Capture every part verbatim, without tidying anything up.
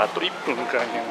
あといっぷんかね。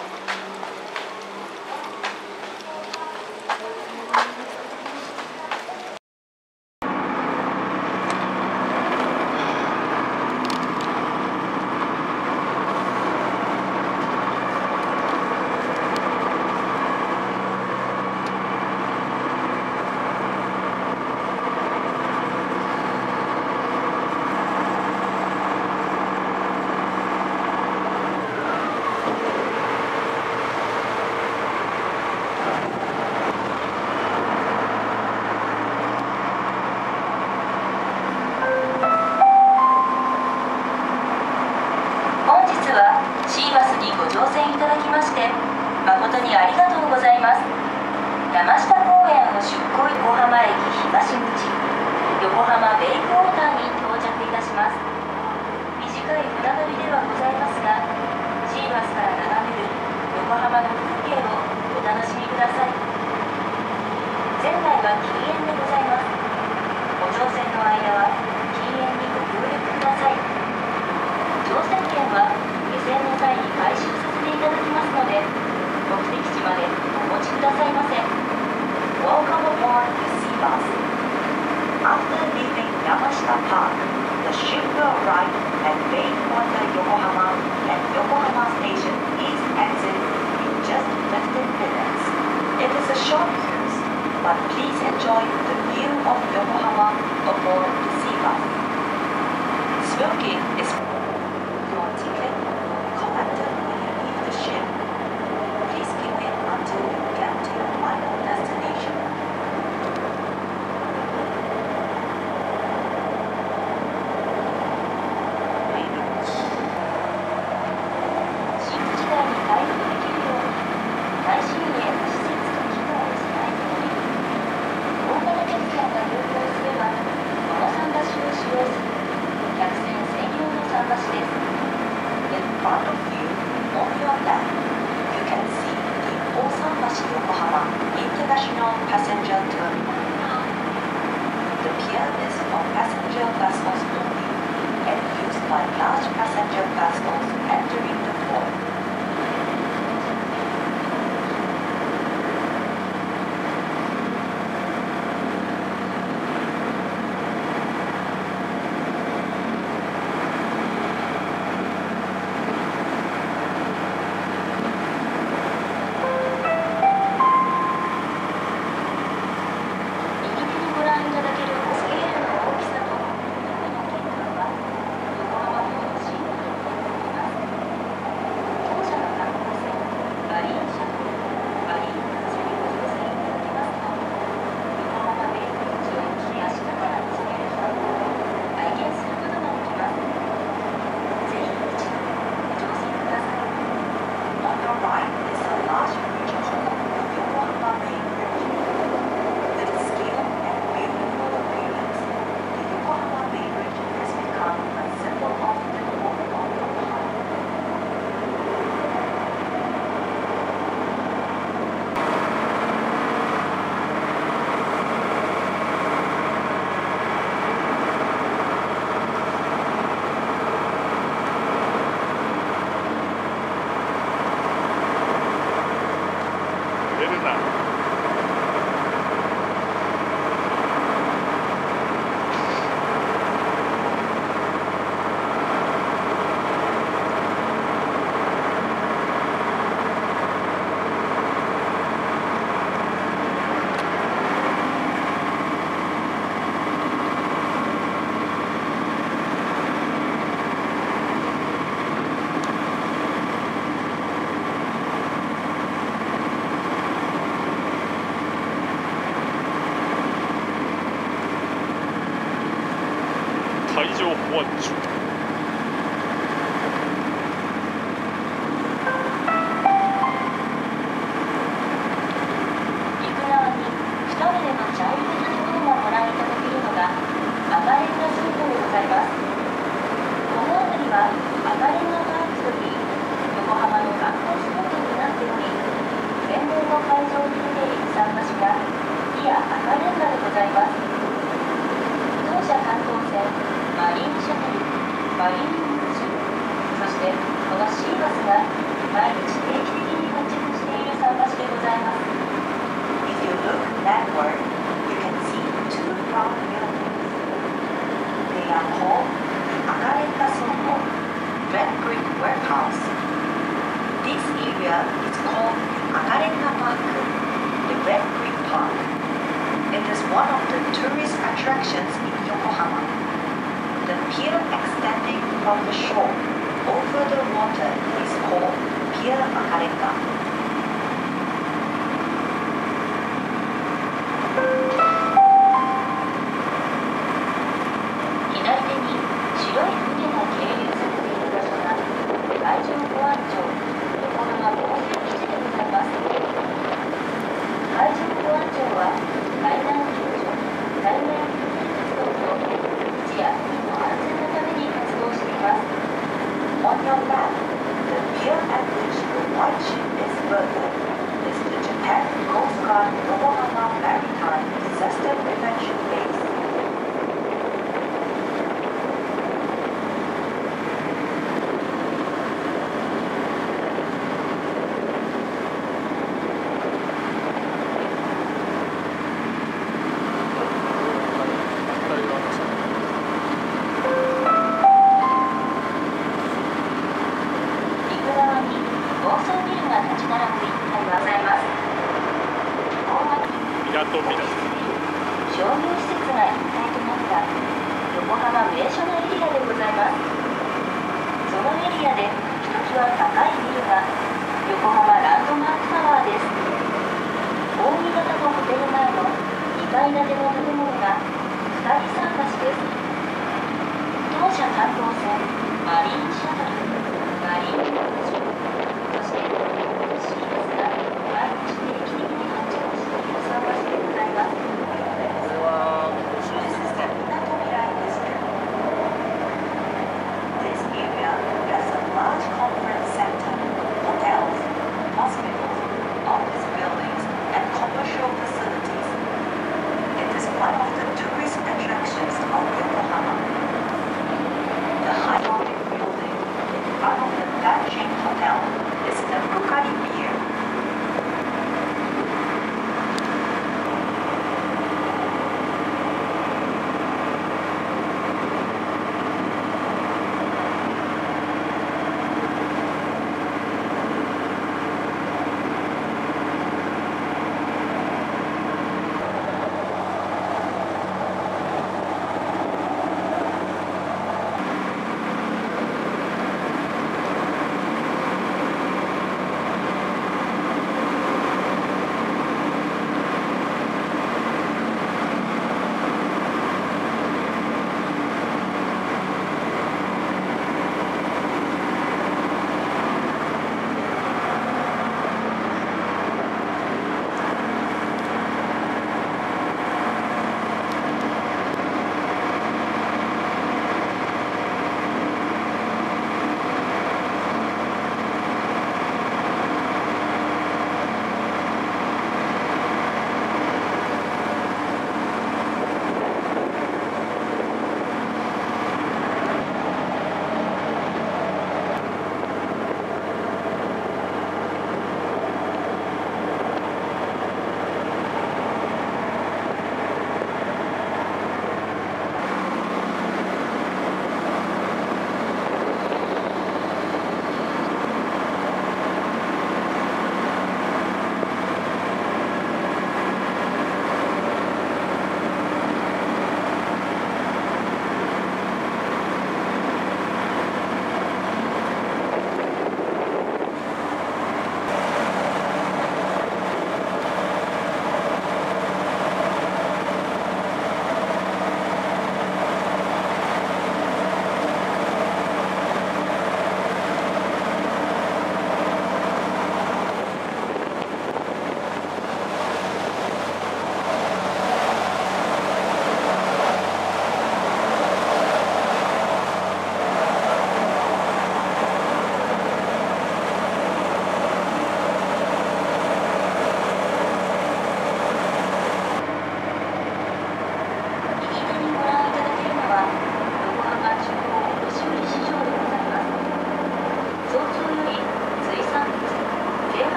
誠にありがとうございます。山下公園を出港横浜駅東口横浜ベイクウォーターに到着いたします。短い船旅ではございますが、シーバスから眺める横浜の風景をお楽しみください。船内は禁煙でございます。ご乗船の間は禁煙にご協力ください。乗船券は下船の際に回収させていただきますので、目的地までお持ちくださいませ。 Welcome aboard the Seabus. After leaving Yamashita Park, the ship will arrive at Bakewater Yokohama and Yokohama Station East Exit in just fifteen minutes. It is a short cruise, but please enjoy the view of Yokohama aboard the Seabus. Smoking is your ticket collected when you leave the ship. Please keep it until you get to your final destination. 新時代に対応できるように最新鋭の施設と機能を備えており、大型客船が入港すればこの桟橋を使用する客船専用の桟橋です。 In front of you, on your left, you can see the Osanbashi Yokohama International Passenger Terminal. The pier is for passenger vessels only and used by large passenger vessels entering the port. 海上保安庁。 陸側に一目での茶色い建物がご覧いただけるのが赤レンガ倉庫でございます。この辺りは赤レンガパークといい、横浜の観光スポットになっており、天然の海上に出ている桟橋が木や赤レンガでございます。当社観光船マリンシャトル、マリンルージュ、そしてこのシーバスが毎日定期的に発着している桟橋でございます。 If you look landward, you can see two round buildings. They are called Akareta Soko, Red Brick Warehouse. This area is called Akareta Park, the Red Brick Park. It is one of the tourist attractions in Yokohama. The pier extending from the shore over the water is called Pier Akareta. 左手に白い船が係留されている場所が海上保安庁横浜防衛基地でございます。海上保安庁は海難救助、災害活動と日夜海の安全のために活動しています。 On your left, the pier at which the white ship is berthed is the Japan Coast Guard Yokohama Maritime Disaster Prevention Base. 陸側に高層ビルが立ち並ぶ一帯がございます。大型港未来商業施設が一体となった横浜名所のエリアでございます。そのエリアでひときわ高いビルが横浜ランドマークタワーです。扇形のホテル前のにかい建ての建物がふたり桟橋です。当社観光船マリンシャトル、マリンランド、そしてタクシーですが毎日定期的に発着している桟橋でございます。 This is the Minato Mirai District. This area has a large conference center, hotels, hospitals, office buildings, and commercial facilities. It is one of the tourist attractions of Yokohama. The high building in front of the Dancing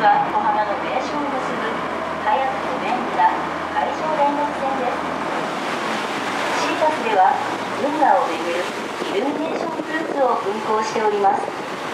は横浜の名所を結ぶ早くと便利な海上連絡船です。シーバスでは運河を巡るイルミネーションクルーズを運航しております。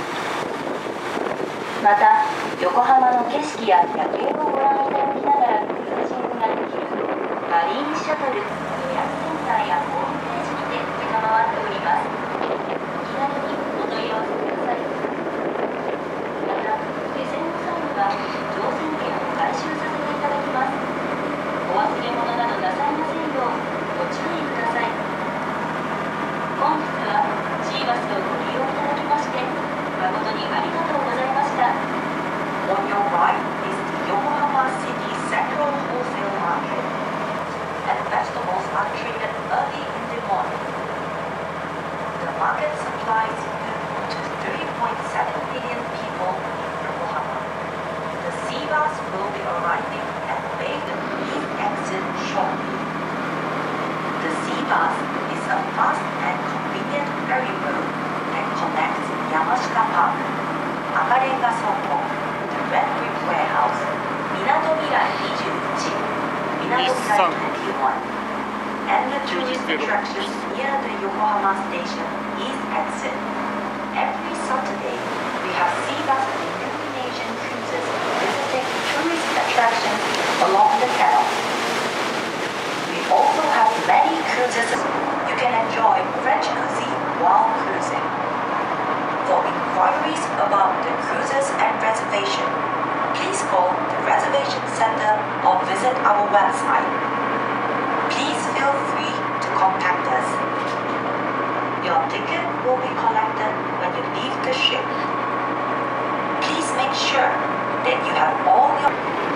また横浜の景色や夜景をご覧いただきながらクルージングができるマリーンシャトル予約センターやホームページにて承っております。お気軽にお問い合わせください。また下船の際には乗船券を回収させていただきます。お忘れ物などなさいませんようご注意ください。本日はシーバスをご利用いただきまして誠にありがとうございました。 On your right is the Yokohama City Central Wholesale Market, and vegetables are traded early in the morning. The market supplies food to three point seven million people in Yokohama. The sea bus will be arriving at Bay East exit shortly. The sea bus is a fast and convenient ferry route that connects Yamashita Park, Akarenga Soko, the Red Brick Warehouse, Minato Mirai twenty-one, Minato Mirai twenty-one, and the tourist attractions near the Yokohama Station East exit. Every Saturday, we have sea bus illumination cruises visiting tourist attractions along the canal. We also have many cruises. You can enjoy French cuisine while cruising. For inquiries about the cruises and reservation, please call the reservation center or visit our website. Please feel free to contact us. Your ticket will be collected when you leave the ship. Please make sure that you have all your...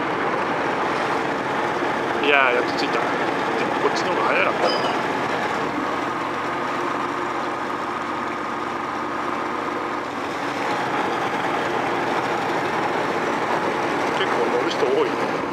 いやー、やっと着いた。でもこっちの方が早かったな。結構乗る人多いね。